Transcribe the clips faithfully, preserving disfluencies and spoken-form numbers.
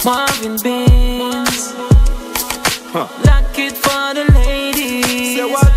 Marvin Benz. Huh. Lock it for the ladies. Say what?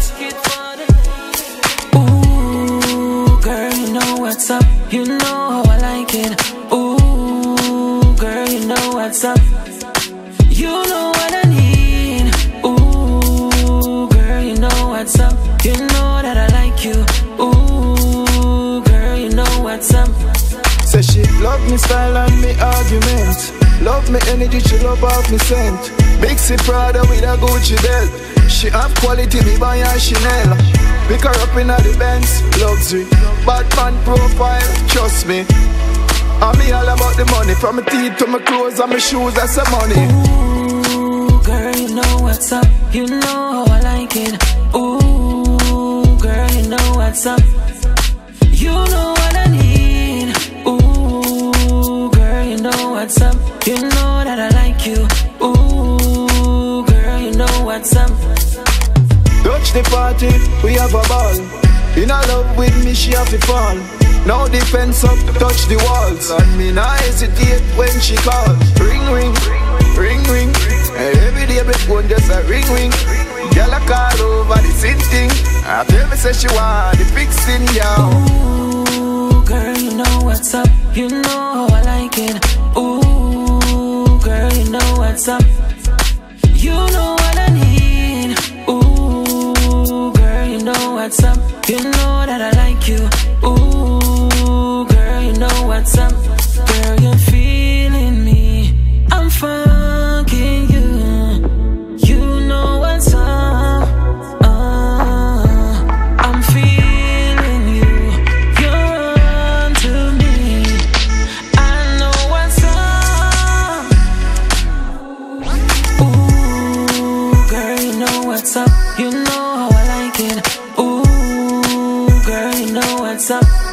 Ooh, girl, you know what's up. You know how I like it. Ooh, girl, you know what's up. You know what I need. Ooh, girl, you know what's up. You know that I like you. Ooh, girl, you know what's up. Say she love me style and me argument. Love me energy, she love off me scent. Mix it Prada with a Gucci belt. She have quality, me buy her Chanel. Pick her up in the Benz, luxury. Bad man profile, trust me. And me all about the money. From my teeth to my clothes and my shoes, that's the money. Ooh, girl, you know what's up. You know how I like it. Ooh, girl, you know what's up. You know what I need. Ooh, girl, you know what's up. You know that I like you. Ooh, girl, you know what's up. Touch the party, we have a ball. In a love with me, she have to fall. Now defense up, touch the walls. And me not hesitate when she call. Ring, ring, ring, ring. And every day my phone just a ring, ring. Girl I call over the same thing. I tell me say she want the fixing, yeah. Ooh, girl, you know what's up. You know how I like it. Ooh, girl, you know what's up. You know what I need. Ooh, girl, you know what's up. You know that I like you. Ooh, girl, you know what's up. Girl, you're feeling me. I'm fucking you. You know what's up. Uh, I'm feeling you. You're onto me. I know what's up. Ooh, girl, you know what's up. You know how I like it. Ooh, girl, you know what's up.